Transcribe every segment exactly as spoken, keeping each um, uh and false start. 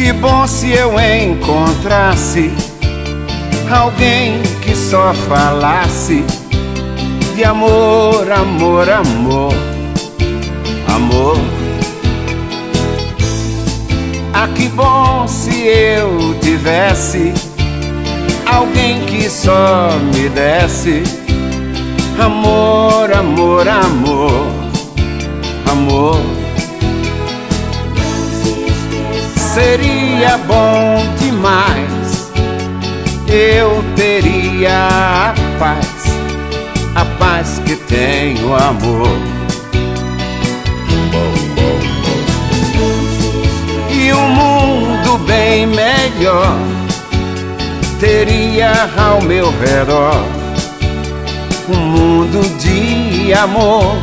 Que bom se eu encontrasse alguém que só falasse de amor, amor, amor, amor. Ah, que bom se eu tivesse alguém que só me desse amor, amor, amor, amor. Seria bom demais, eu teria a paz, a paz que tem o amor. E um mundo bem melhor teria ao meu redor, um mundo de amor.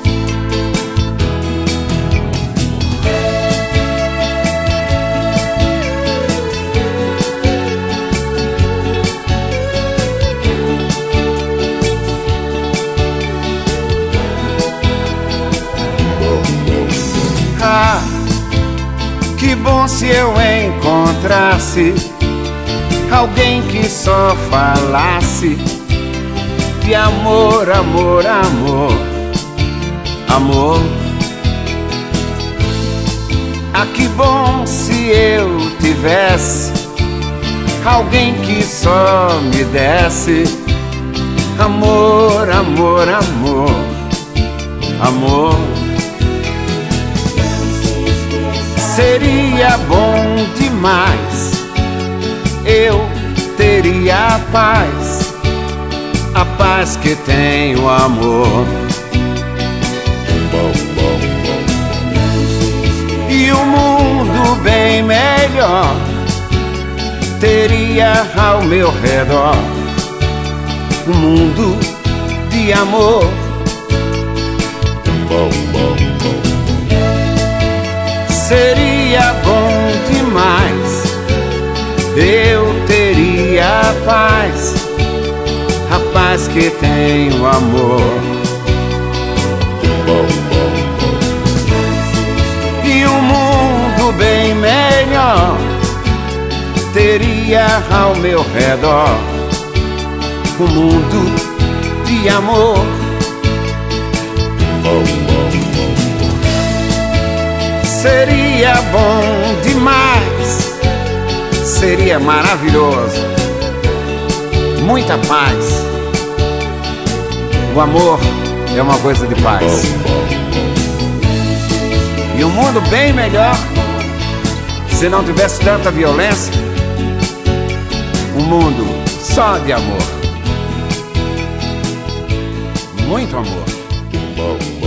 Ah, que bom se eu encontrasse alguém que só falasse de amor, amor, amor, amor. Ah, que bom se eu tivesse alguém que só me desse amor, amor, amor, amor. Seria bom demais, eu teria a paz, a paz que tem o amor. E um mundo bem melhor teria ao meu redor, um mundo de amor. Seria bom demais, eu teria a paz, a paz que tem o amor. E um mundo bem melhor teria ao meu redor, um mundo de amor. Seria bom demais, seria maravilhoso, muita paz. O amor é uma coisa de paz. E um mundo bem melhor se não tivesse tanta violência, um mundo só de amor, muito amor.